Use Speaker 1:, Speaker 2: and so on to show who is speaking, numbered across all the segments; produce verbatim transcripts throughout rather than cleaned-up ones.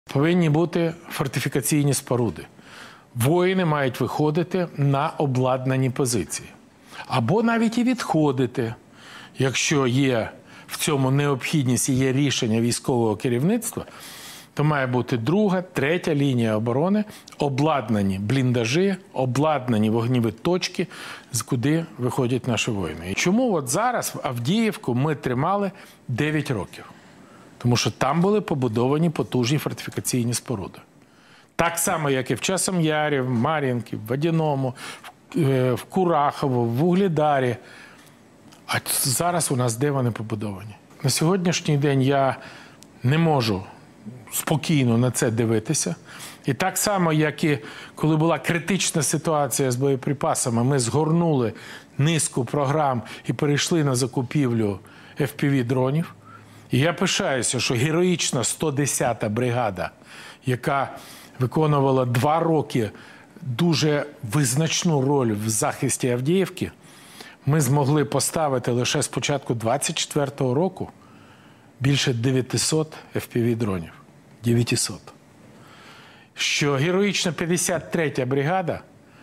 Speaker 1: Повинні бути фортифікаційні споруди. Воїни мають виходити на обладнані позиції. Або навіть і відходити, якщо є в цьому необхідність і є рішення військового керівництва, то має бути друга, третя лінія оборони, обладнані бліндажі, обладнані вогневі точки, з куди виходять наші воїни. І чому от зараз в Авдіївку ми тримали дев'ять років? Тому що там були побудовані потужні фортифікаційні споруди. Так само, як і в Часовому Ярі, в Мар'їнці, в Водяному, в Курахово, в Вугледарі. А зараз у нас де вони побудовані? На сьогоднішній день я не можу спокійно на це дивитися. І так само, як і коли була критична ситуація з боєприпасами, ми згорнули низку програм і перейшли на закупівлю еф пі ві-дронів. І я пишаюся, що героїчна сто десята бригада, яка виконувала два роки дуже визначну роль в захисті Авдіївки, ми змогли поставити лише з початку двадцять четвертого року більше дев'ятисот еф пі ві-дронів. дев'ятисот. Що героїчна п'ятдесят третя бригада,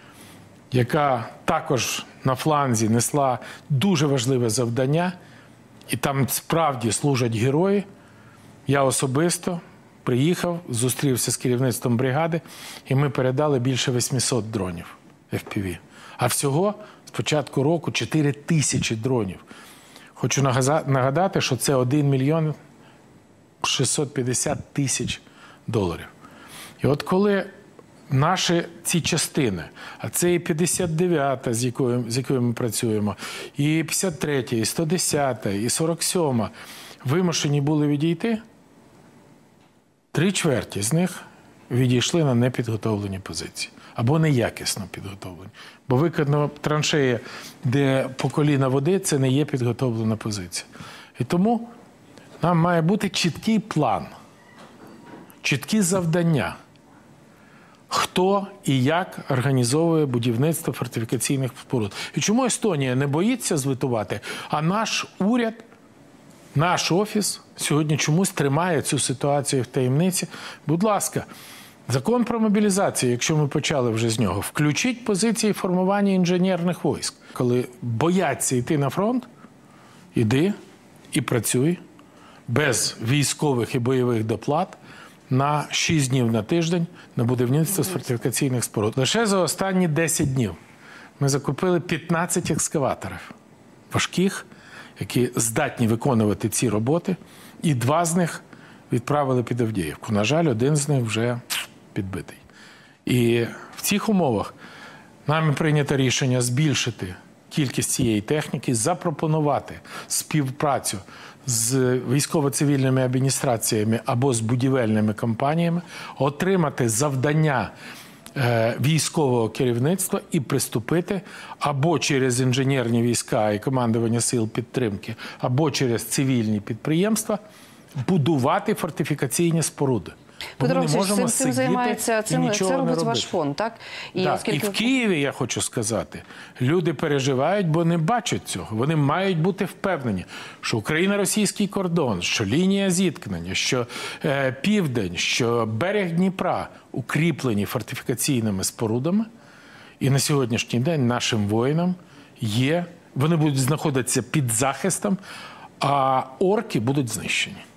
Speaker 1: яка також на фланзі несла дуже важливе завдання, і там справді служать герої, я особисто приїхав, зустрівся з керівництвом бригади, і ми передали більше восьмисот дронів еф пі ві. А всього з початку року чотири тисячі дронів. Хочу нагадати, що це один мільйон шістсот п'ятдесят тисяч доларів. І от коли наші ці частини, а це і п'ятдесят дев'ята, з якою, з якою ми працюємо, і п'ятдесят третя, і сто десята, і сорок сьома, вимушені були відійти, три чверті з них відійшли на непідготовлені позиції. Або неякісно підготовлені. Бо викидна траншея, де по коліна води, це не є підготовлена позиція. І тому нам має бути чіткий план, чіткі завдання, хто і як організовує будівництво фортифікаційних споруд. І чому Естонія не боїться звітувати, а наш уряд, наш офіс сьогодні чомусь тримає цю ситуацію в таємниці. Будь ласка, закон про мобілізацію, якщо ми почали вже з нього, включіть позиції формування інженерних військ. Коли бояться йти на фронт, іди і працюй без військових і бойових доплат на шість днів на тиждень на будівництво з фортифікаційних споруд. Лише за останні десять днів ми закупили п'ятнадцять екскаваторів важких, які здатні виконувати ці роботи, і два з них відправили під Авдіївку. На жаль, один з них вже підбитий. І в цих умовах нами прийнято рішення збільшити кількість цієї техніки, запропонувати співпрацю з військово-цивільними адміністраціями або з будівельними компаніями, отримати завдання військового керівництва і приступити або через інженерні війська і командування сил підтримки, або через цивільні підприємства будувати фортифікаційні споруди.
Speaker 2: Петро Олексійович, цим займається, цим, це робить ваш фонд, так?
Speaker 1: І, так, оскільки... і в Києві, я хочу сказати, люди переживають, бо не бачать цього. Вони мають бути впевнені, що Україно-російський кордон, що лінія зіткнення, що е, південь, що берег Дніпра укріплені фортифікаційними спорудами. І на сьогоднішній день нашим воїнам є, вони будуть знаходитися під захистом, а орки будуть знищені.